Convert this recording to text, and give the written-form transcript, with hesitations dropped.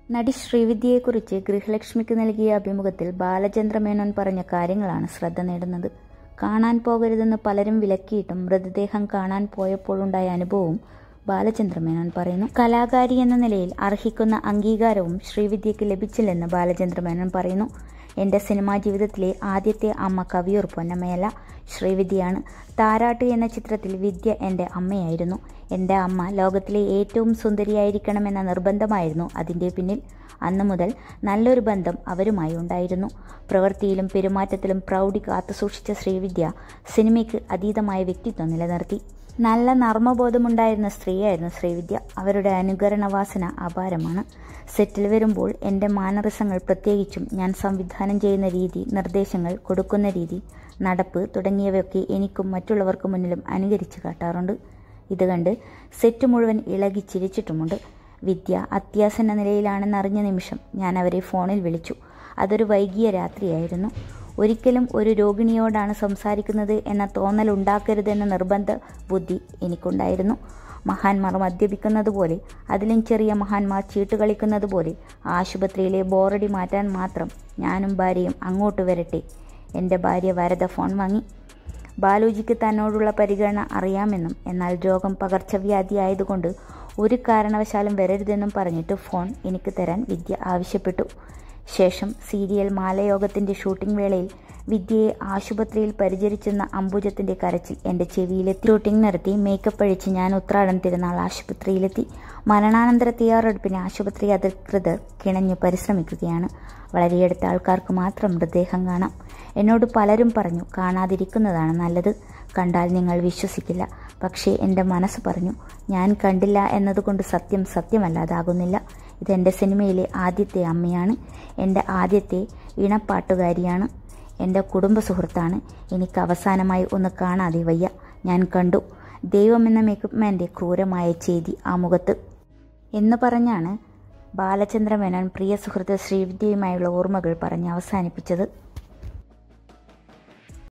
നടി ശ്രീവിദ്യയെക്കുറിച്ച് ഗൃഹലക്ഷ്മിക്ക് നൽകിയ അഭിമുഖത്തിൽ ബാലചന്ദ്ര മേനോൻ പറഞ്ഞ കാര്യങ്ങളാണ് ശ്രദ്ധ നേടുന്നത്. കാണാൻ പോകരുതെന്ന് പലരും വിലക്കിയിട്ടും മൃതദേഹം കാണാൻ പോയപ്പോഴുണ്ടായ അനുഭവവും ബാലചന്ദ്ര മേനോൻ പറയുന്നു. കലാകാരി എന്ന നിലയിൽ അർഹിക്കുന്ന അംഗീകാരവും ശ്രീവിദ്യയ്ക്ക് ലഭിച്ചില്ലെന്ന് ബാലചന്ദ്ര മേനോൻ പറയുന്നു. എൻ്റെ സിനിമാ ജീവിതത്തിലെ ആദ്യത്തെ അമ്മ കവിയൂർ പൊന്നമ്മയല്ല, ശ്രീവിദ്യയാണ്. താരാട്ട് എന്ന ചിത്രത്തിൽ വിദ്യ എൻ്റെ അമ്മയായിരുന്നു. എൻ്റെ അമ്മ ലോകത്തിലെ ഏറ്റവും സുന്ദരിയായിരിക്കണമെന്ന നിർബന്ധമായിരുന്നു അതിൻ്റെ പിന്നിൽ. അന്നു മുതൽ നല്ലൊരു ബന്ധം അവരുമായി ഉണ്ടായിരുന്നു. പ്രവൃത്തിയിലും പെരുമാറ്റത്തിലും പ്രൗഢി കാത്തുസൂക്ഷിച്ച ശ്രീവിദ്യ സിനിമയ്ക്ക് അതീതമായ വ്യക്തിത്വം നിലനിർത്തി. നല്ല നർമ്മബോധമുണ്ടായിരുന്ന സ്ത്രീയായിരുന്നു ശ്രീവിദ്യ. അവരുടെ അനുകരണവാസന അപാരമാണ്. സെറ്റിൽ വരുമ്പോൾ എൻ്റെ മാനറിസങ്ങൾ, പ്രത്യേകിച്ചും ഞാൻ സംവിധാനം ചെയ്യുന്ന രീതി, നിർദ്ദേശങ്ങൾ കൊടുക്കുന്ന രീതി, നടപ്പ് തുടങ്ങിയവയൊക്കെ എനിക്കും മറ്റുള്ളവർക്കു മുന്നിലും അനുകരിച്ച് കാട്ടാറുണ്ട്. ഇത് കണ്ട് സെറ്റ് മുഴുവൻ ഇളകി ചിരിച്ചിട്ടുമുണ്ട്. വിദ്യ അത്യാസന്ന നിലയിലാണെന്നറിഞ്ഞ നിമിഷം ഞാൻ അവരെ ഫോണിൽ വിളിച്ചു. അതൊരു വൈകിയ രാത്രിയായിരുന്നു. ഒരിക്കലും ഒരു രോഗിണിയോടാണ് സംസാരിക്കുന്നത് എന്ന തോന്നൽ ഉണ്ടാക്കരുതെന്ന നിർബന്ധ ബുദ്ധി എനിക്കുണ്ടായിരുന്നു. മഹാന്മാർ മദ്യപിക്കുന്നത് പോലെ, അതിലും ചെറിയ മഹാന്മാർ ചീട്ടുകളിക്കുന്നത് പോലെ ആശുപത്രിയിലെ ബോറടി മാറ്റാൻ മാത്രം ഞാനും ഭാര്യയും അങ്ങോട്ട് വരട്ടെ. എൻ്റെ ഭാര്യ വരദ ഫോൺ വാങ്ങി. ബാലുജിക്ക് തന്നോടുള്ള പരിഗണന അറിയാമെന്നും എന്നാൽ രോഗം പകർച്ചവ്യാധി ആയതുകൊണ്ട് ഒരു കാരണവശാലും വരരുതെന്നും പറഞ്ഞിട്ട് ഫോൺ എനിക്ക് തരാൻ വിദ്യ ആവശ്യപ്പെട്ടു. ശേഷം സീരിയൽ മാലയോഗത്തിൻ്റെ ഷൂട്ടിംഗ് വേളയിൽ വിദ്യയെ ആശുപത്രിയിൽ പരിചരിച്ചെന്ന അംബുജത്തിൻ്റെ കരച്ചിൽ എൻ്റെ ചെവിയിലെത്തി. ഷൂട്ടിംഗ് നിർത്തി മേക്കപ്പ് അഴിച്ച് ഞാൻ ഉത്രാടം തിരുനാൾ ആശുപത്രിയിലെത്തി. മരണാനന്തര തയ്യാറെടുപ്പിന് ആശുപത്രി അധികൃതർ കിണഞ്ഞു പരിശ്രമിക്കുകയാണ്. വളരെ അടുത്ത ആൾക്കാർക്ക് മാത്രം മൃതദേഹം കാണാം. എന്നോട് പലരും പറഞ്ഞു, കാണാതിരിക്കുന്നതാണ് നല്ലത്, കണ്ടാൽ നിങ്ങൾ വിശ്വസിക്കില്ല. പക്ഷേ എൻ്റെ മനസ്സ് പറഞ്ഞു, ഞാൻ കണ്ടില്ല എന്നതുകൊണ്ട് സത്യം സത്യമല്ലാതാകുന്നില്ല. ഇതെൻ്റെ സിനിമയിലെ ആദ്യത്തെ അമ്മയാണ്. എൻ്റെ ആദ്യത്തെ ഇണപ്പാട്ടുകാരിയാണ്. എൻ്റെ കുടുംബ സുഹൃത്താണ്. എനിക്ക് അവസാനമായി ഒന്ന് കാണാതെ വയ്യ. ഞാൻ കണ്ടു ദൈവമെന്ന മേക്കപ്പ്മാൻ്റെ ക്രൂരമായ ചെയ്തി ആ മുഖത്ത് എന്ന് പറഞ്ഞാണ് ബാലചന്ദ്ര മേനോൻ പ്രിയ സുഹൃത്ത് ശ്രീവിദ്യയുമായുള്ള ഓർമ്മകൾ പറഞ്ഞ് അവസാനിപ്പിച്ചത്.